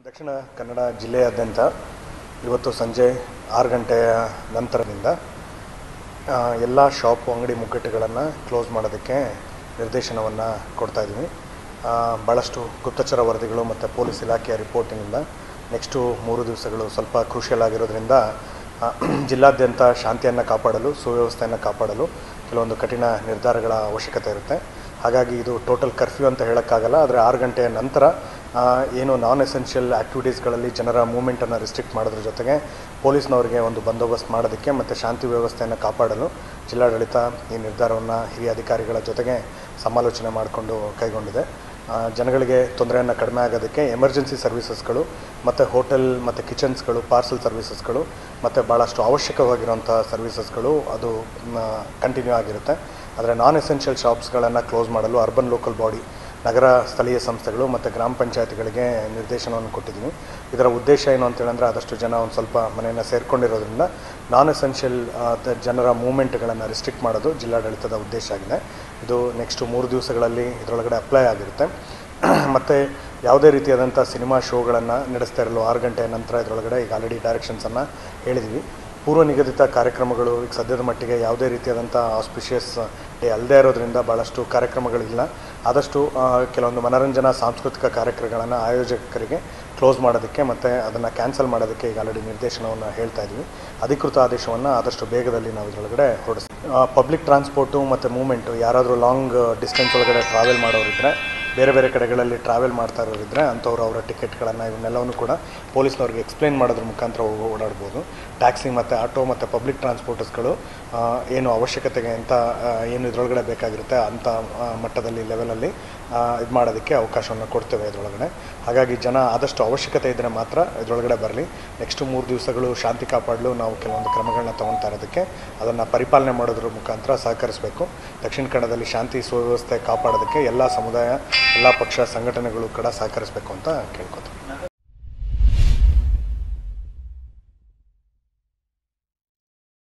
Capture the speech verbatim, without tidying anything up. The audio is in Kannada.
ದಕ್ಷಿಣ ಕನ್ನಡ ಜಿಲ್ಲೆಯಾದ್ಯಂತ ಇವತ್ತು ಸಂಜೆ ಆರು ಗಂಟೆಯ ನಂತರದಿಂದ ಎಲ್ಲ ಶಾಪ್ ಅಂಗಡಿ ಮುಗ್ಗಟ್ಟುಗಳನ್ನು ಕ್ಲೋಸ್ ಮಾಡೋದಕ್ಕೆ ನಿರ್ದೇಶನವನ್ನು ಕೊಡ್ತಾ ಇದ್ದೀವಿ. ಭಾಳಷ್ಟು ಗುಪ್ತಚರ ವರದಿಗಳು ಮತ್ತು ಪೊಲೀಸ್ ಇಲಾಖೆಯ ರಿಪೋರ್ಟಿನಿಂದ ನೆಕ್ಸ್ಟು ಮೂರು ದಿವಸಗಳು ಸ್ವಲ್ಪ ಕ್ರೂಷಿಯಲ್ ಆಗಿರೋದ್ರಿಂದ ಜಿಲ್ಲಾದ್ಯಂತ ಶಾಂತಿಯನ್ನು ಕಾಪಾಡಲು, ಸುವ್ಯವಸ್ಥೆಯನ್ನು ಕಾಪಾಡಲು ಕೆಲವೊಂದು ಕಠಿಣ ನಿರ್ಧಾರಗಳ ಅವಶ್ಯಕತೆ ಇರುತ್ತೆ. ಹಾಗಾಗಿ ಇದು ಟೋಟಲ್ ಕರ್ಫ್ಯೂ ಅಂತ ಹೇಳೋಕ್ಕಾಗಲ್ಲ. ಆದರೆ ಆರು ಗಂಟೆಯ ನಂತರ ಏನು ನಾನ್ ಎಸೆನ್ಷಿಯಲ್ ಆ್ಯಕ್ಟಿವಿಟೀಸ್ಗಳಲ್ಲಿ ಜನರ ಮೂವ್ಮೆಂಟನ್ನು ರಿಸ್ಟ್ರಿಕ್ಟ್ ಮಾಡೋದ್ರ ಜೊತೆಗೆ ಪೊಲೀಸ್ನವರಿಗೆ ಒಂದು ಬಂದೋಬಸ್ತ್ ಮಾಡೋದಕ್ಕೆ ಮತ್ತು ಶಾಂತಿ ವ್ಯವಸ್ಥೆಯನ್ನು ಕಾಪಾಡಲು ಜಿಲ್ಲಾಡಳಿತ ಈ ನಿರ್ಧಾರವನ್ನು ಹಿರಿಯ ಅಧಿಕಾರಿಗಳ ಜೊತೆಗೆ ಸಮಾಲೋಚನೆ ಮಾಡಿಕೊಂಡು ಕೈಗೊಂಡಿದೆ. ಜನಗಳಿಗೆ ತೊಂದರೆಯನ್ನು ಕಡಿಮೆ ಆಗೋದಕ್ಕೆ ಎಮರ್ಜೆನ್ಸಿ ಸರ್ವಿಸಸ್ಗಳು ಮತ್ತು ಹೋಟೆಲ್ ಮತ್ತು ಕಿಚನ್ಸ್ಗಳು, ಪಾರ್ಸಲ್ ಸರ್ವಿಸಸ್ಗಳು ಮತ್ತು ಭಾಳಷ್ಟು ಅವಶ್ಯಕವಾಗಿರುವಂಥ ಸರ್ವಿಸಸ್ಗಳು ಅದು ಕಂಟಿನ್ಯೂ ಆಗಿರುತ್ತೆ. ಆದರೆ ನಾನ್ ಎಸೆನ್ಷಿಯಲ್ ಶಾಪ್ಸ್ಗಳನ್ನು ಕ್ಲೋಸ್ ಮಾಡಲು ಅರ್ಬನ್ ಲೋಕಲ್ ಬಾಡಿ, ನಗರ ಸ್ಥಳೀಯ ಸಂಸ್ಥೆಗಳು ಮತ್ತು ಗ್ರಾಮ ಪಂಚಾಯತ್ಗಳಿಗೆ ನಿರ್ದೇಶನವನ್ನು ಕೊಟ್ಟಿದ್ದೀವಿ. ಇದರ ಉದ್ದೇಶ ಏನು ಅಂತೇಳಂದರೆ ಆದಷ್ಟು ಜನ ಒಂದು ಸ್ವಲ್ಪ ಮನೆಯನ್ನು ಸೇರಿಕೊಂಡಿರೋದ್ರಿಂದ ನಾನ್ ಎಸೆನ್ಷಿಯಲ್ ಜನರ ಮೂವ್ಮೆಂಟ್ಗಳನ್ನು ರಿಸ್ಟ್ರಿಕ್ಟ್ ಮಾಡೋದು ಜಿಲ್ಲಾಡಳಿತದ ಉದ್ದೇಶ ಆಗಿದೆ. ಇದು ನೆಕ್ಸ್ಟು ಮೂರು ದಿವಸಗಳಲ್ಲಿ ಇದರೊಳಗಡೆ ಅಪ್ಲೈ ಆಗಿರುತ್ತೆ. ಮತ್ತು ಯಾವುದೇ ರೀತಿಯಾದಂಥ ಸಿನಿಮಾ ಶೋಗಳನ್ನು ನಡೆಸ್ತಾ ಇರಲು ಆರು ಗಂಟೆಯ ನಂತರ ಇದರೊಳಗಡೆ ಈಗ ಆಲ್ರೆಡಿ ಡೈರೆಕ್ಷನ್ಸನ್ನು ಹೇಳಿದ್ದೀವಿ. ಪೂರ್ವ ನಿಗದಿತ ಕಾರ್ಯಕ್ರಮಗಳು ಈಗ ಸದ್ಯದ ಮಟ್ಟಿಗೆ ಯಾವುದೇ ರೀತಿಯಾದಂಥ ಆಸ್ಪಿಷಿಯಸ್ ಡೇ ಅಲ್ಲದೇ ಇರೋದ್ರಿಂದ ಭಾಳಷ್ಟು ಕಾರ್ಯಕ್ರಮಗಳಿಲ್ಲ. ಆದಷ್ಟು ಕೆಲವೊಂದು ಮನರಂಜನಾ ಸಾಂಸ್ಕೃತಿಕ ಕಾರ್ಯಕ್ರಮಗಳನ್ನು ಆಯೋಜಕರಿಗೆ ಕ್ಲೋಸ್ ಮಾಡೋದಕ್ಕೆ ಮತ್ತು ಅದನ್ನು ಕ್ಯಾನ್ಸಲ್ ಮಾಡೋದಕ್ಕೆ ಈಗ ಆಲ್ರೆಡಿ ನಿರ್ದೇಶನವನ್ನು ಹೇಳ್ತಾ ಇದ್ದೀವಿ. ಅಧಿಕೃತ ಆದೇಶವನ್ನು ಆದಷ್ಟು ಬೇಗದಲ್ಲಿ ನಾವು ಇದರೊಳಗಡೆ ಹೊರಡಿಸ್ತೀವಿ. ಪಬ್ಲಿಕ್ ಟ್ರಾನ್ಸ್ಪೋರ್ಟು ಮತ್ತು ಮೂವ್ಮೆಂಟು ಯಾರಾದರೂ ಲಾಂಗ್ ಡಿಸ್ಟೆನ್ಸ್ ಒಳಗಡೆ ಟ್ರಾವೆಲ್ ಮಾಡೋರಿದ್ದರೆ, ಬೇರೆ ಬೇರೆ ಕಡೆಗಳಲ್ಲಿ ಟ್ರಾವೆಲ್ ಮಾಡ್ತಾ ಇರೋರಿದ್ದರೆ ಅಂಥವ್ರು ಅವರ ಟಿಕೆಟ್ಗಳನ್ನು ಇವನ್ನೆಲ್ಲವನ್ನೂ ಕೂಡ ಪೊಲೀಸ್ನವ್ರಿಗೆ ಎಕ್ಸ್ಪ್ಲೇನ್ ಮಾಡೋದ್ರ ಮುಖಾಂತರ ಓಡಾಡ್ಬೋದು. ಟ್ಯಾಕ್ಸಿ ಮತ್ತು ಆಟೋ ಮತ್ತು ಪಬ್ಲಿಕ್ ಟ್ರಾನ್ಸ್ಪೋರ್ಟರ್ಸ್ಗಳು ಏನು ಅವಶ್ಯಕತೆಗೆ ಅಂತ ಏನು ಇದರೊಳಗಡೆ ಬೇಕಾಗಿರುತ್ತೆ ಅಂಥ ಮಟ್ಟದಲ್ಲಿ ಲೆವೆಲಲ್ಲಿ ಇದು ಮಾಡೋದಕ್ಕೆ ಅವಕಾಶವನ್ನು ಕೊಡ್ತೇವೆ ಇದರೊಳಗಡೆ. ಹಾಗಾಗಿ ಜನ ಆದಷ್ಟು ಅವಶ್ಯಕತೆ ಇದ್ದರೆ ಮಾತ್ರ ಇದರೊಳಗಡೆ ಬರಲಿ. ನೆಕ್ಸ್ಟು ಮೂರು ದಿವಸಗಳು ಶಾಂತಿ ಕಾಪಾಡಲು ನಾವು ಕೆಲವೊಂದು ಕ್ರಮಗಳನ್ನ ತೊಗೊಳ್ತಾ ಇರೋದಕ್ಕೆ ಅದನ್ನು ಪರಿಪಾಲನೆ ಮಾಡೋದ್ರ ಮುಖಾಂತರ ಸಹಕರಿಸಬೇಕು. ದಕ್ಷಿಣ ಕನ್ನಡದಲ್ಲಿ ಶಾಂತಿ ಸುವ್ಯವಸ್ಥೆ ಕಾಪಾಡೋದಕ್ಕೆ ಎಲ್ಲ ಸಮುದಾಯ, ಎಲ್ಲ ಪಕ್ಷ ಸಂಘಟನೆಗಳು ಕೂಡ ಸಹಕರಿಸಬೇಕು ಅಂತ ಕೇಳ್ಕೊತೀವಿ.